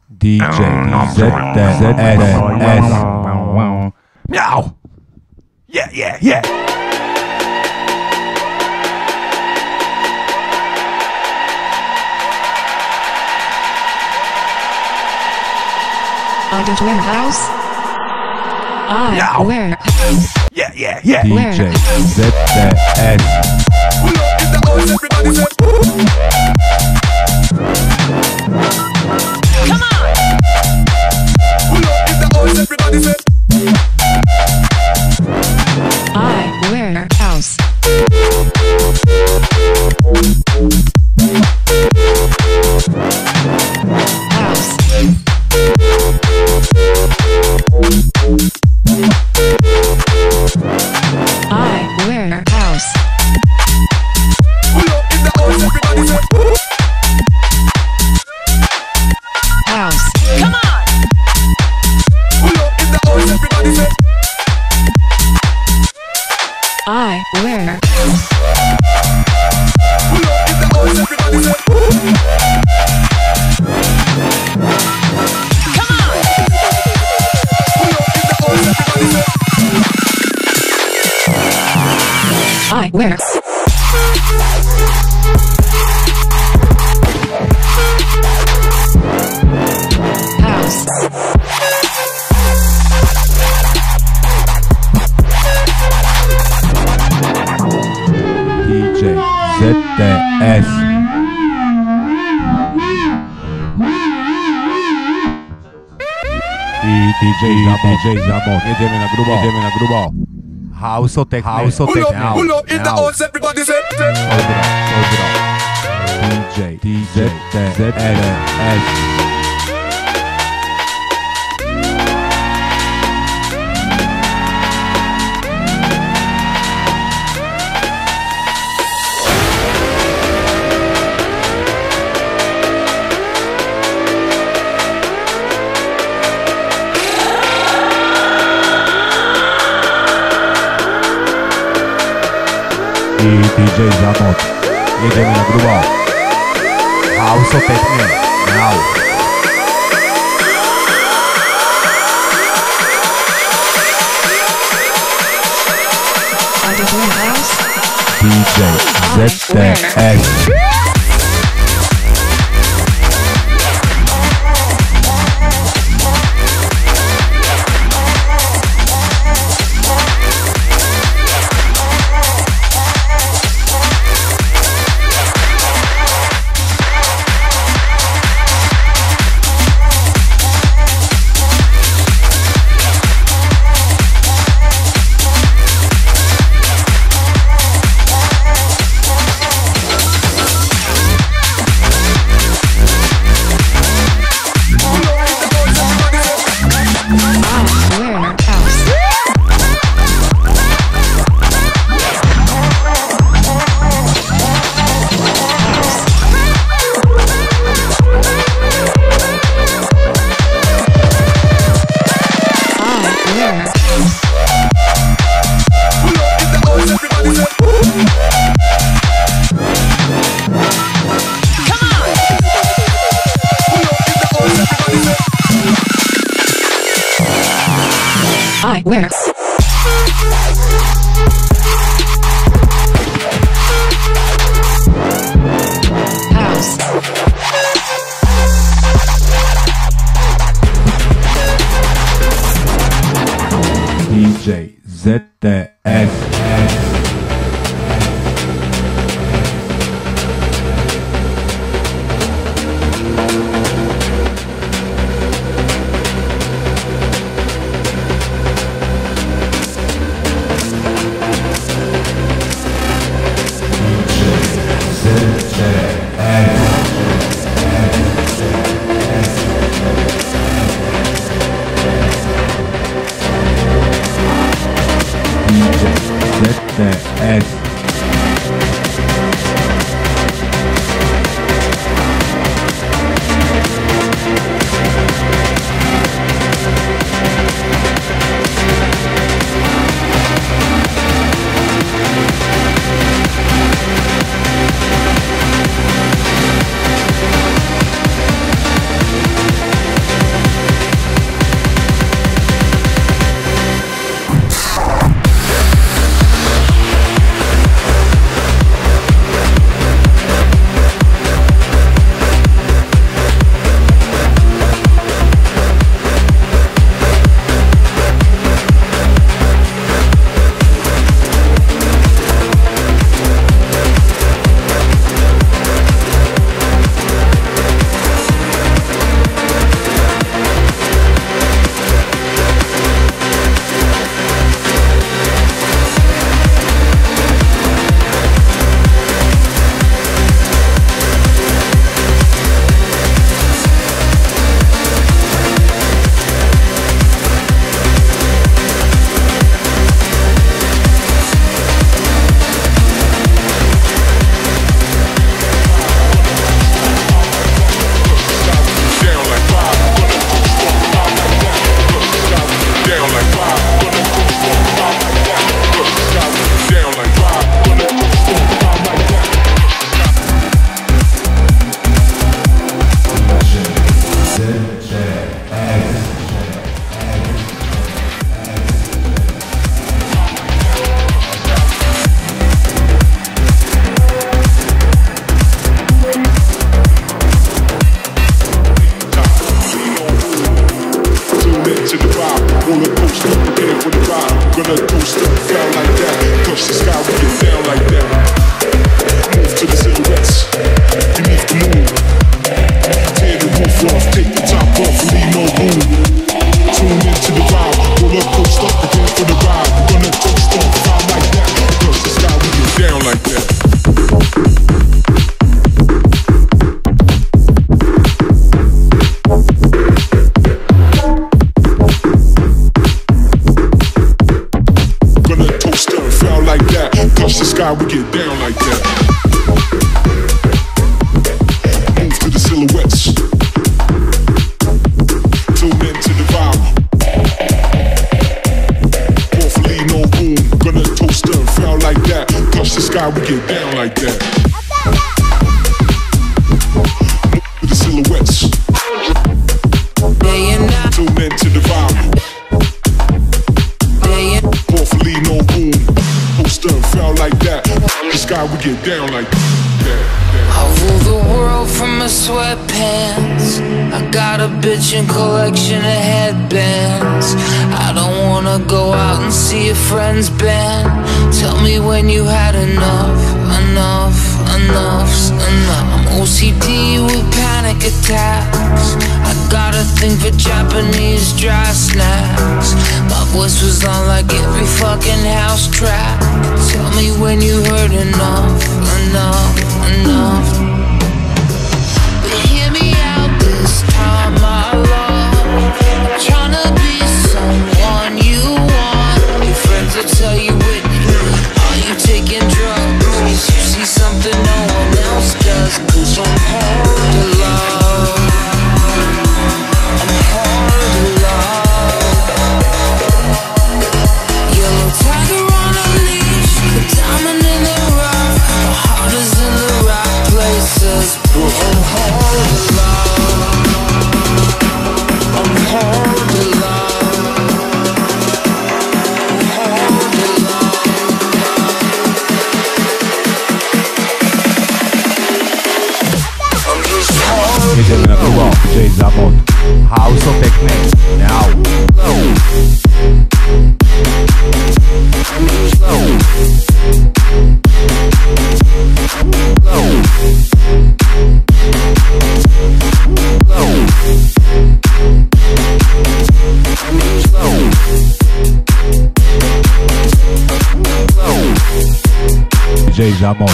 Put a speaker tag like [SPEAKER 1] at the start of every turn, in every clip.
[SPEAKER 1] DJ ZS.
[SPEAKER 2] Meow. Yeah, yeah, yeah.
[SPEAKER 3] Audit warehouse.
[SPEAKER 2] Meow.
[SPEAKER 3] Warehouse.
[SPEAKER 2] Yeah, yeah, yeah.
[SPEAKER 1] DJ ZS.
[SPEAKER 2] Pull up in the house, everybody say.
[SPEAKER 3] Come on.
[SPEAKER 2] Pull up in the house, everybody say.
[SPEAKER 3] Warehouse. House. Warehouse.
[SPEAKER 2] Pull up in the house, everybody say.
[SPEAKER 3] House. Come on.
[SPEAKER 2] Pull up in the house, everybody say.
[SPEAKER 3] Warehouse.
[SPEAKER 2] Pull up in the house, everybody say.
[SPEAKER 3] Come on.
[SPEAKER 2] Pull up in the house, everybody say.
[SPEAKER 3] Where? House.
[SPEAKER 1] DJ ZS. DJ Zamon. Jedziemy na grubo. House of Tech.
[SPEAKER 2] Pull up in the house, everybody say.
[SPEAKER 1] DJ ZS. DJ Zamot. Jedziemy na grubo. House of Technie. Now.
[SPEAKER 3] Audit warehouse.
[SPEAKER 1] DJ ZS.
[SPEAKER 3] Where? House.
[SPEAKER 1] DJ ZS. DJ ZS.
[SPEAKER 2] Gonna toast up, fell like that. Touch the sky, we get down like that. Move to the silhouettes beneath the moon. Tear the roof off, take the top off, leave no room. Tune into the vibe, roll up, coast up, prepare for the ride. Gonna toast up, fell like that. Touch the sky, we get down like that. Touch the sky, we get down like that. Move to the silhouettes. Tune into the vibe. Hopefully no boom. Gonna toast and fell like that. Touch the sky, we get down like that. Move to the silhouettes. Tune into the vibe. Hopefully no boom. Fell like that. The sky, we get down like that.
[SPEAKER 4] I rule the world from my sweatpants. I got a bitchin' collection of headbands. I don't wanna go out and see a friend's band. Tell me when you had enough, enough, enough's enough. I'm OCD with panic attacks. I got a thing for Japanese dry snacks. My voice was on like every fucking house track. Tell me when you heard enough, enough, enough. But hear me out this time, my love. I'm tryna be someone you want. Your friends will tell you, Whitney, are you taking drugs? You see something no one else does. 'Cause I'm hard to love. I'm hard to love. Yellow tiger on a leash, the diamond in the rough. My heart is in the right places, but I'm hard to love. I'm hard to love. I'm hard to love. I'm just hard to
[SPEAKER 1] Jedziemy na grubo, DJ Zamot. House of Techno, now. DJ Zamot.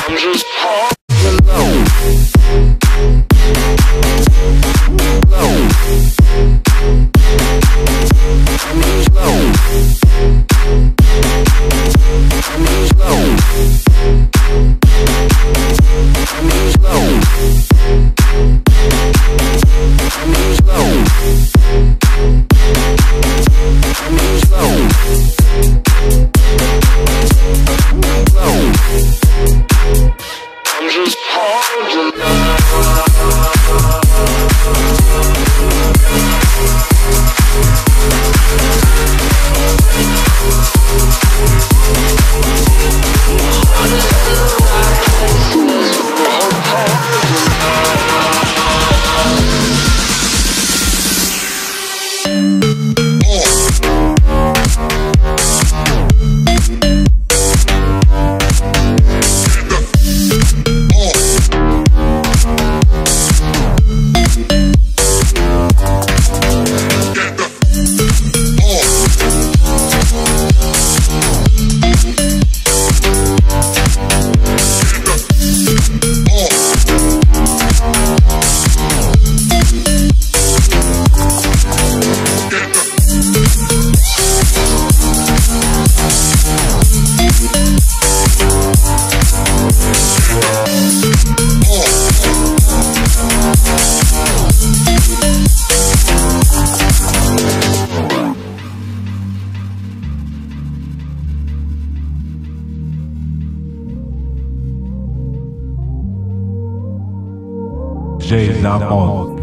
[SPEAKER 1] DJ Zamot.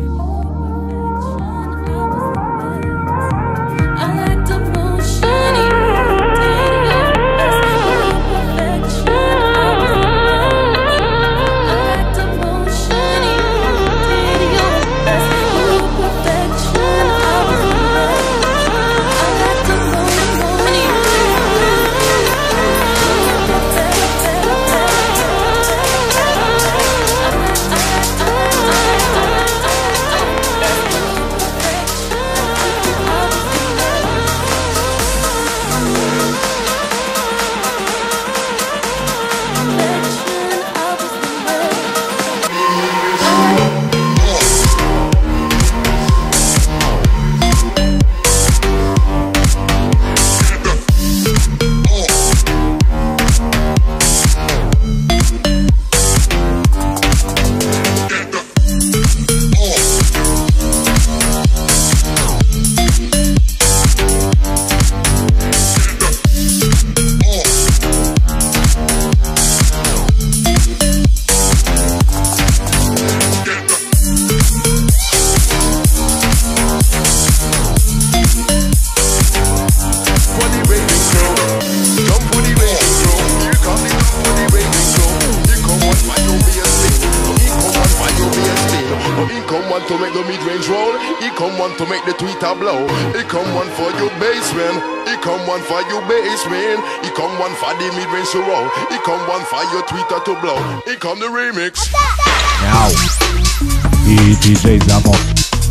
[SPEAKER 2] He come one to make the tweeter blow. He come one for your basement. He come one for your basement. He come one for the mid-range to roll. He come one for your tweeter to blow. He come the remix.
[SPEAKER 1] Now, DJ Zamok.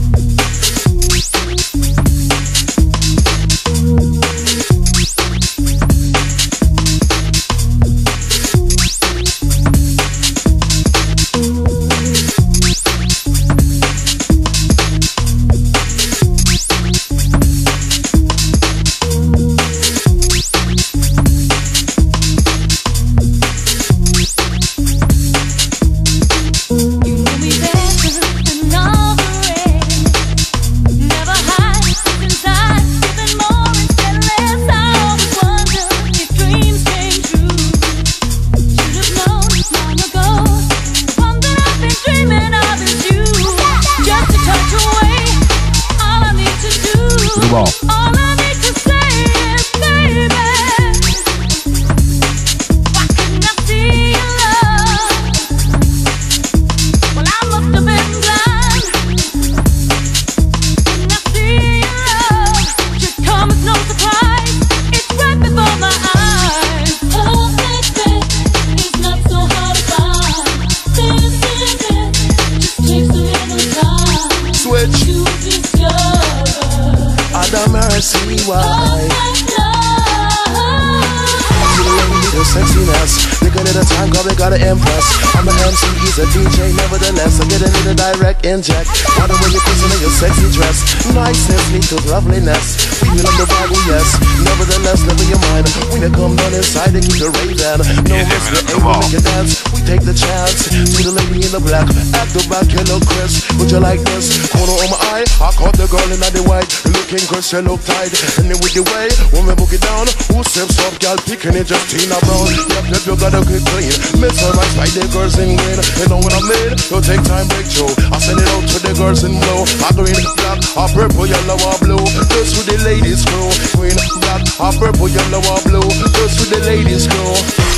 [SPEAKER 5] Inject, by the way you're kissing in your sexy dress. Niceness meets with loveliness. Feeling on the Bible, yes. Nevertheless, never your mind. When you come down inside and keep the raving. No risk, the aim, make you dance. We take the chance. To the lady in the black. At the back, you look crisp. Would you like this? Corner on my eye. I caught the girl in the white. Looking crisp, you look tight. And then with the way, when we book it down. Who steps up, girl, picking it just Tina Brown. Yep, you gotta get clean. Mesmerize by the girls in green. You know what I mean? You take time, break through. I send it out to the girls in blue. A green, black, a purple, yellow, or blue. This with the ladies crew. Green, black, a purple, yellow, or blue. This with the ladies crew.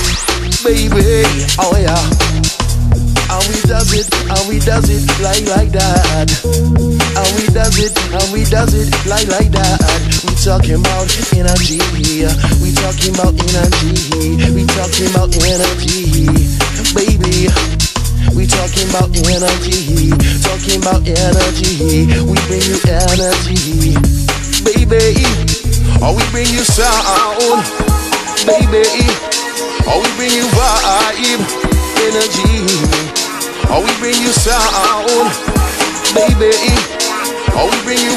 [SPEAKER 5] Baby, oh yeah. And we does it like that. And we does it like that. We talking about energy. We talking about energy. We talking about energy. Baby, we talking about energy. Talking about energy. We bring you energy. Baby, oh we bring you sound. Baby, oh we bring you vibe. Energy. Oh, we bring you sound, baby. Oh, we bring you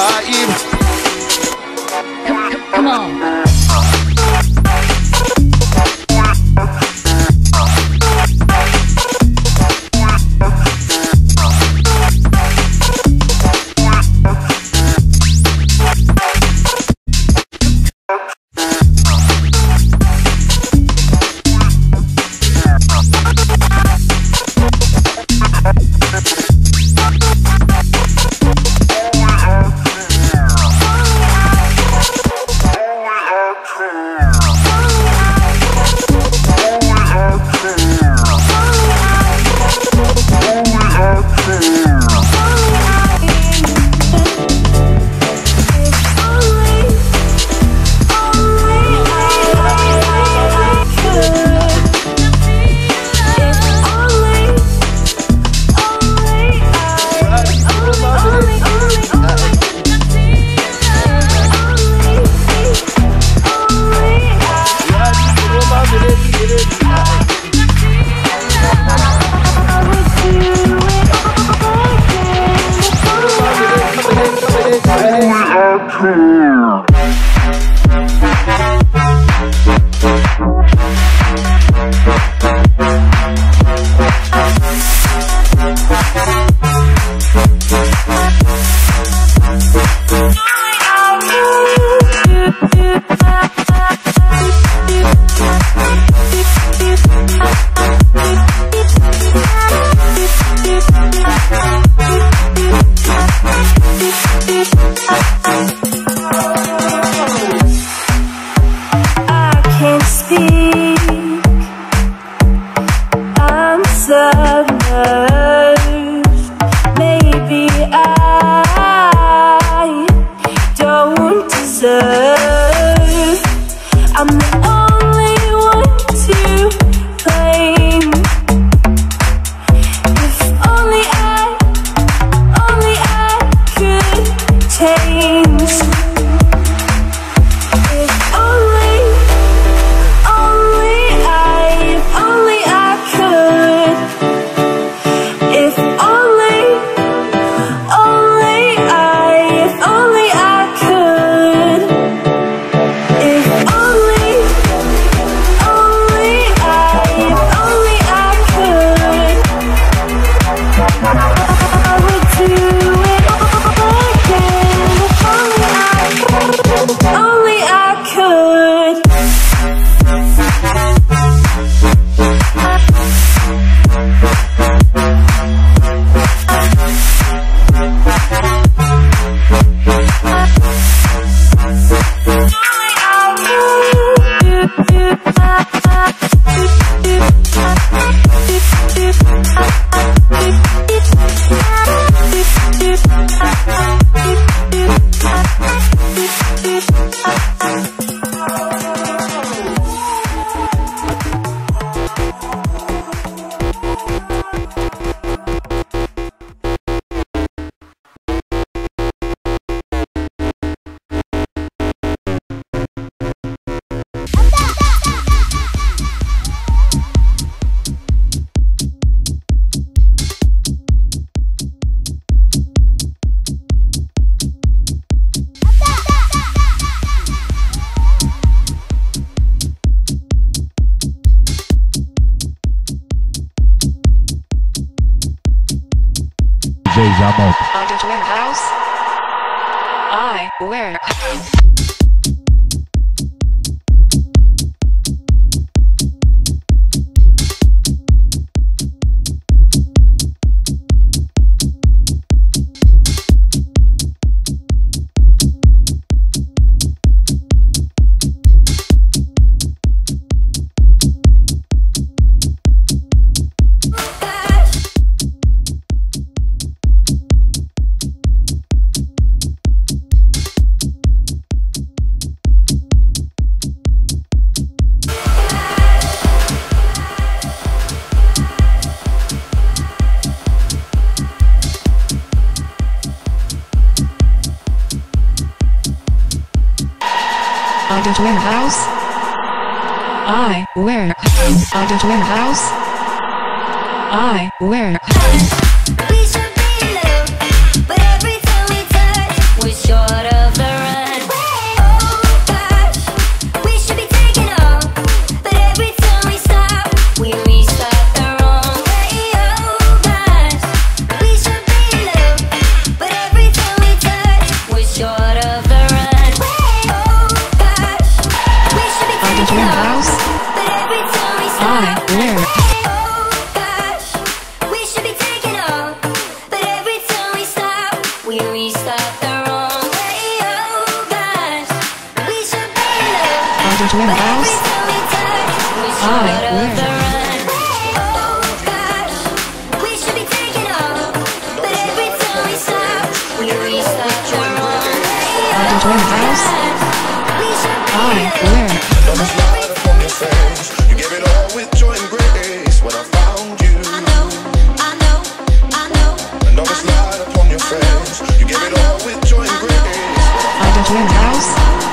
[SPEAKER 5] vibe.
[SPEAKER 6] Come on. submerged. Maybe I changed. If only I could. If only I could. If only I could. I would do it all again. If only I could.
[SPEAKER 1] DJ já monta.
[SPEAKER 3] Underwear House. I wear house. Underwear House. I wear house. Underwear House. I wear house.
[SPEAKER 7] We should be low, but every time we touch, we're short of the run. Oh gosh, we should be taking off, but every time we stop, we restart the wrong way. Oh gosh, we should be low, but every time we touch, we're short of the run. Oh gosh, we should be taking
[SPEAKER 3] Underwear
[SPEAKER 7] off,
[SPEAKER 3] House.
[SPEAKER 7] but every time we stop,
[SPEAKER 3] I wear
[SPEAKER 7] oh gosh, we should be taking off, but every time we stop, we restart the wrong way. Oh gosh, we should be low,
[SPEAKER 3] Underwear
[SPEAKER 7] but every
[SPEAKER 3] House.
[SPEAKER 7] time we touch, we're
[SPEAKER 3] I
[SPEAKER 7] short of
[SPEAKER 3] wear
[SPEAKER 7] the run. Oh gosh, we should be taking off, but every time we stop, we restart the wrong way.
[SPEAKER 3] Underwear House.
[SPEAKER 7] We should be
[SPEAKER 3] I
[SPEAKER 7] low,
[SPEAKER 3] wear
[SPEAKER 5] Love is light upon your face. You gave it all with joy and grace when I found you.
[SPEAKER 7] I know.
[SPEAKER 5] And love is light upon your face. You gave it all with joy and grace.
[SPEAKER 3] Underwear House.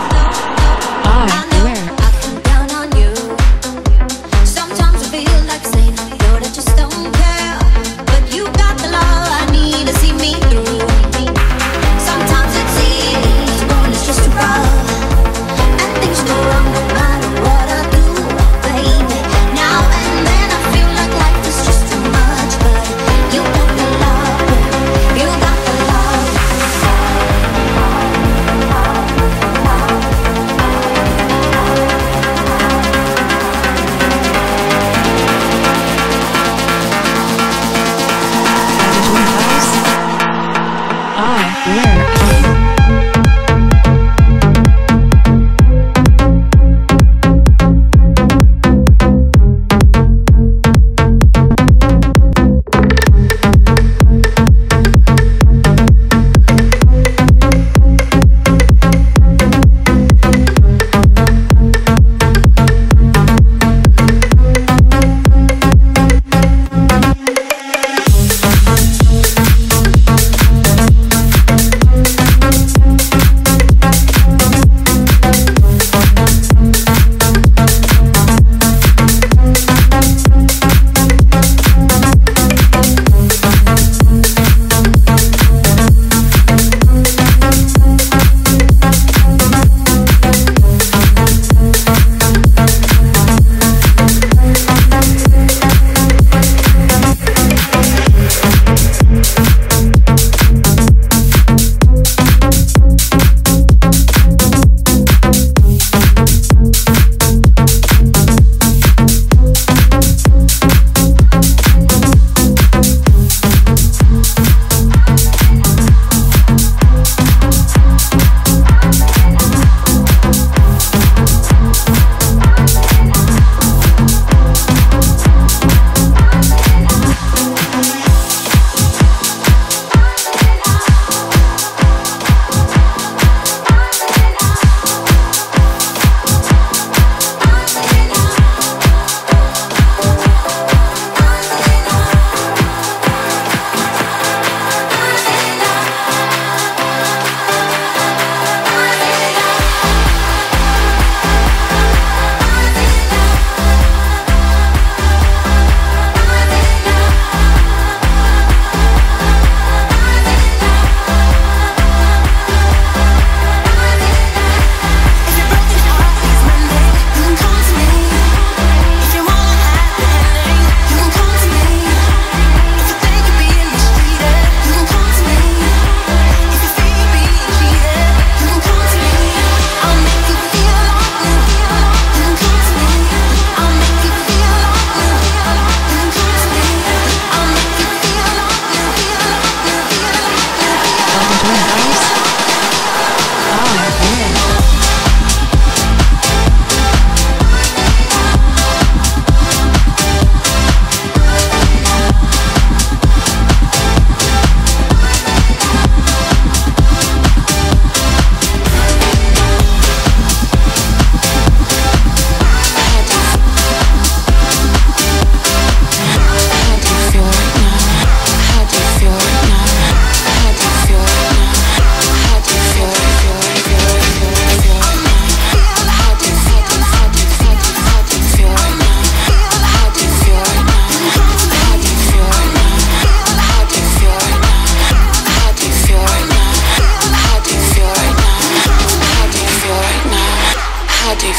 [SPEAKER 3] I wear
[SPEAKER 7] I come down on you. Sometimes I feel like saying, Lord, I just don't care. But you got the love I need to see me through. Sometimes it seems one is just too rough, and things go wrong no matter what I do, baby. Now and then I feel like life is just too much, but you got the love, you got the love.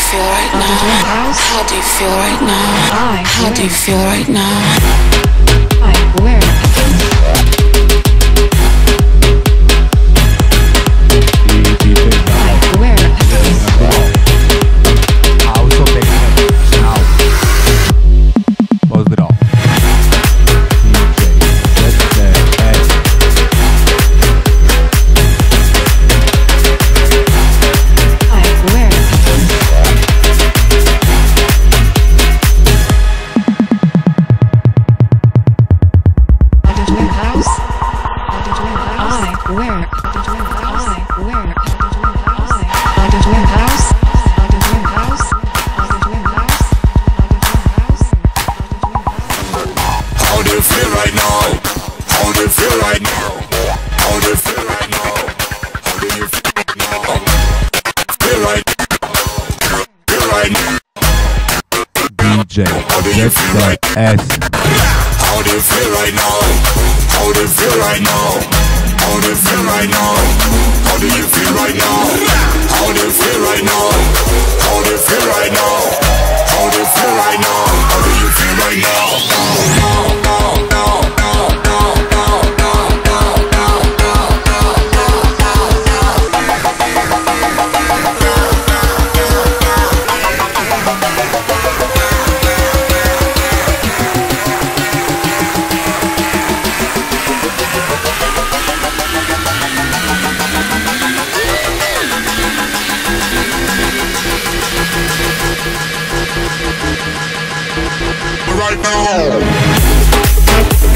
[SPEAKER 4] feel right now?
[SPEAKER 3] House.
[SPEAKER 4] How do you feel right now? How do you
[SPEAKER 3] where?
[SPEAKER 4] feel right now?
[SPEAKER 3] Where?
[SPEAKER 1] DJ Zamot.
[SPEAKER 3] Where?
[SPEAKER 1] House of Techno. Now. Pozdrav. DJ ZTS.
[SPEAKER 3] Where? House. Where?
[SPEAKER 2] How do you feel right now? How do you feel right now? How do you feel right now? How do you feel right now? Feel right now. Feel right now.
[SPEAKER 1] DJ ZTS.
[SPEAKER 2] How do you feel right now? How do you feel right now? How do you feel right now? How do you feel right now? How do you feel right now? How do you feel right now? How do you feel right now? How do you feel right now? Right now.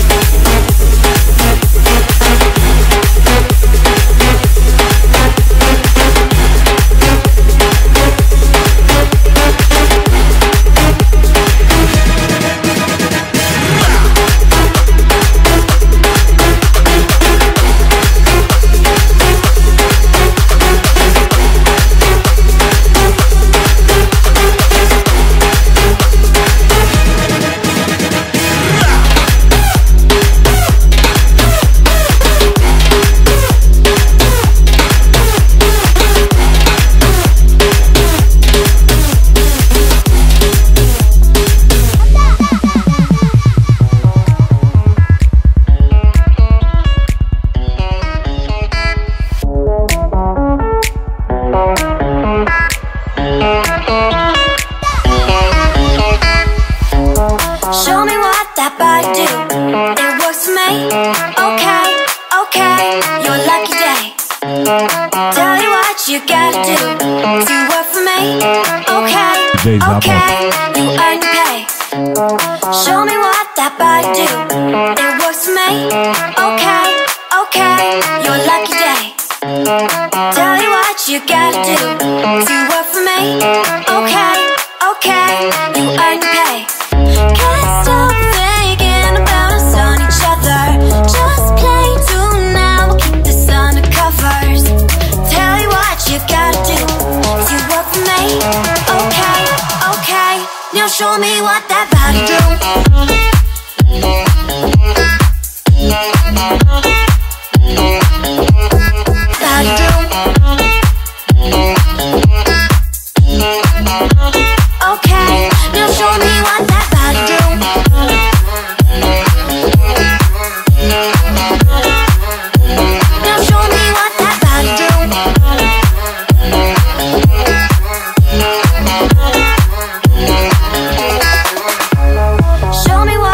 [SPEAKER 7] Show me what that body do. It works for me. Okay, okay, your lucky day. Tell you what you gotta do to work for me. Okay, okay, you earn your pay. Show me what that body do. It works for me. Okay, okay, your lucky day. Tell you what you gotta do to work for me. Okay, okay, you earn your pay. Can't stop thinking about us on each other. Just play tonight, we'll keep this under covers. Tell you what you gotta do to work for me. Okay, okay, now show me what that body do. Body do. Okay, now show me what that body do. Now show me what that body do. Show me what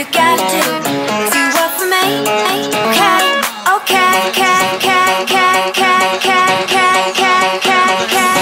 [SPEAKER 7] you gotta do to work for me. Okay, okay, okay, okay, okay, okay, okay, okay, okay, okay,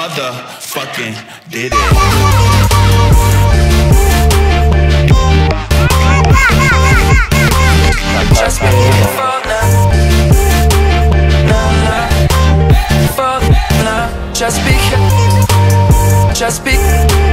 [SPEAKER 8] motherfucking did it.
[SPEAKER 4] Just be careful now. Just be careful. Just be.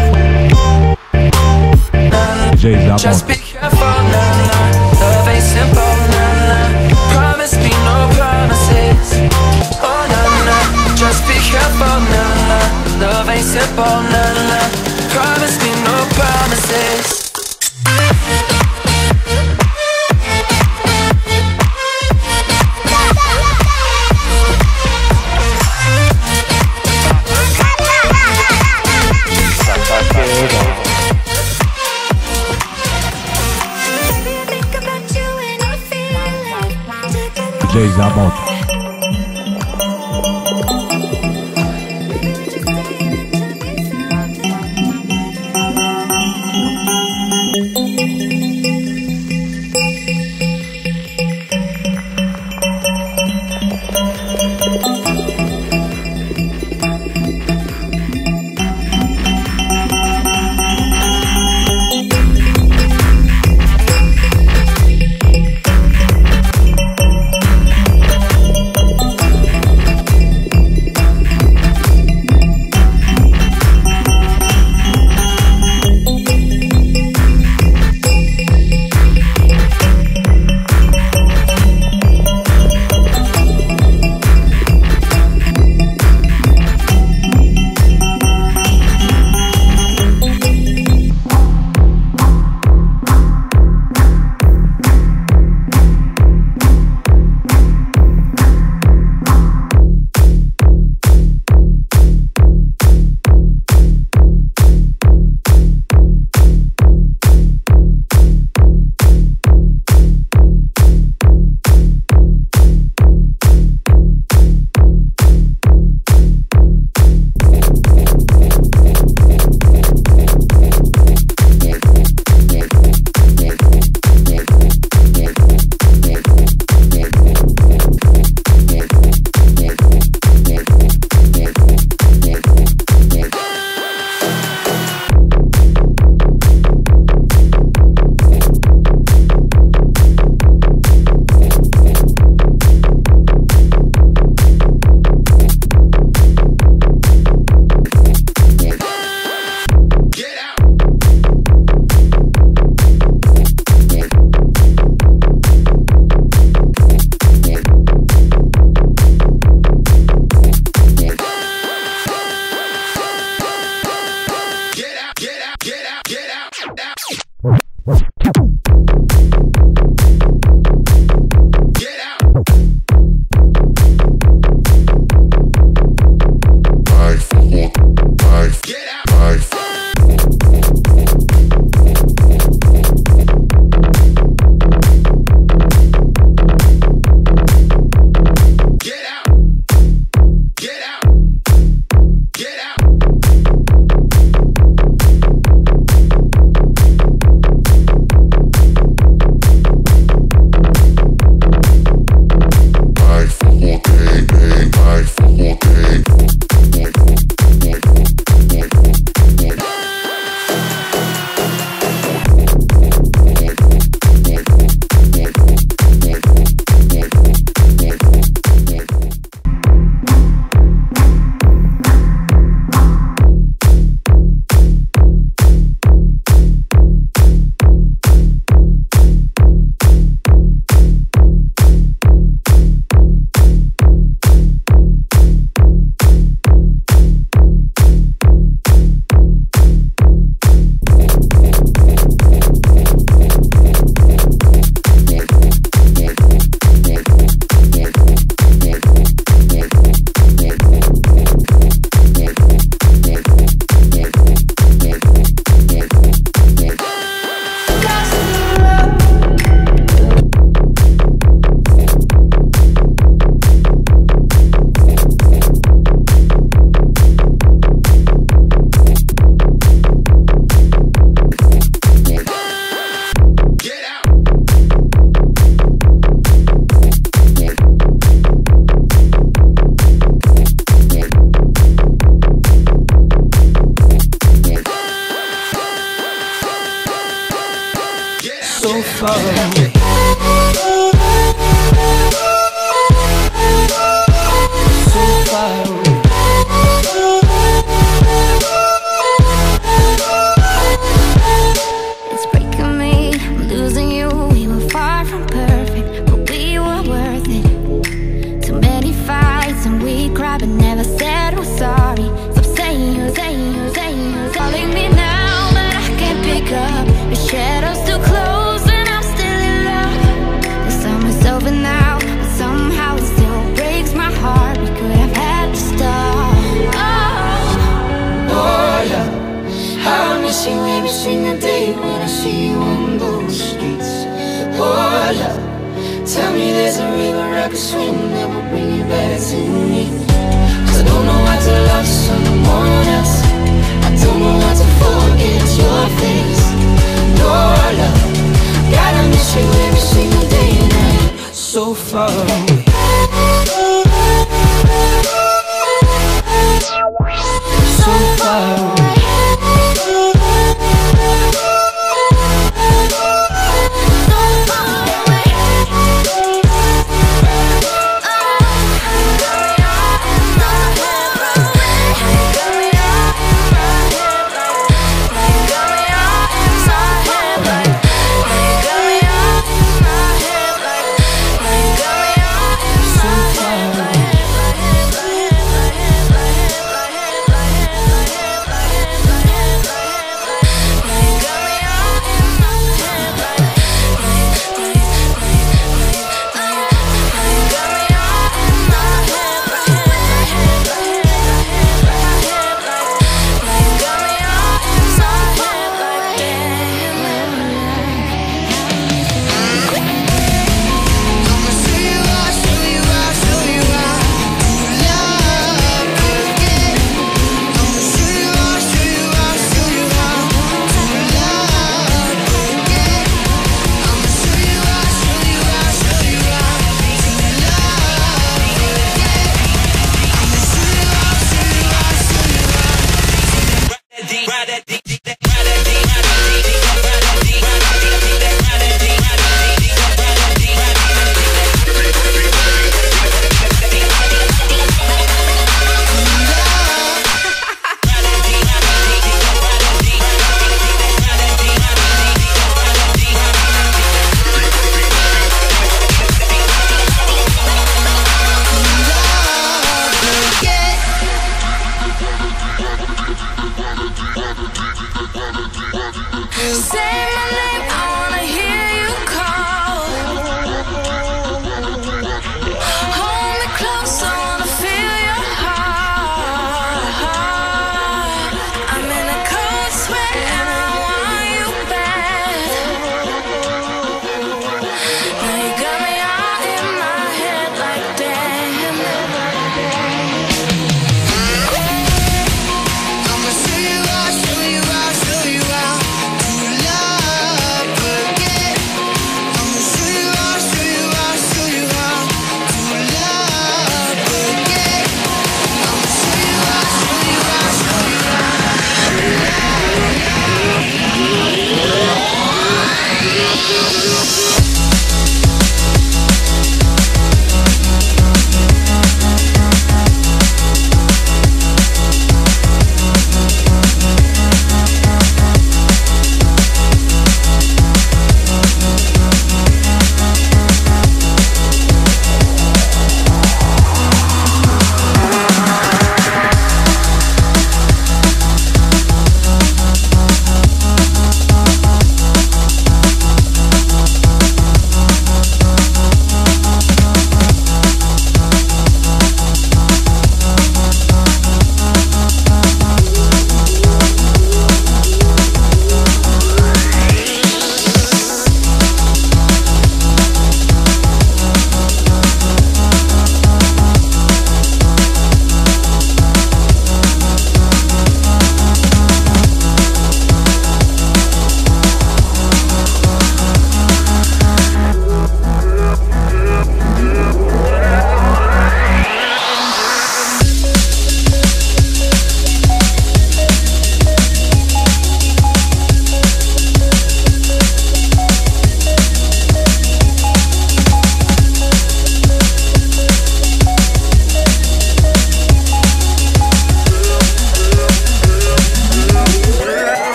[SPEAKER 4] Just be careful, nah, nah. Love ain't simple, nah, nah. Promise me no promises. Oh, nah, nah. Just be careful, nah, nah. Love ain't simple, nah, nah. Promise me no promises.
[SPEAKER 1] DJ Zamot.
[SPEAKER 4] you'll never bring it back to me. 'Cause I don't know how to love someone else. I don't know how to forget your face. Your love, gotta miss you every single day and night. So far away. So far away.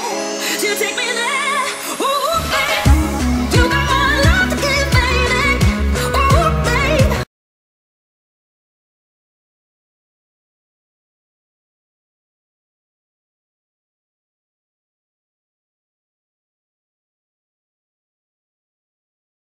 [SPEAKER 7] You take me there.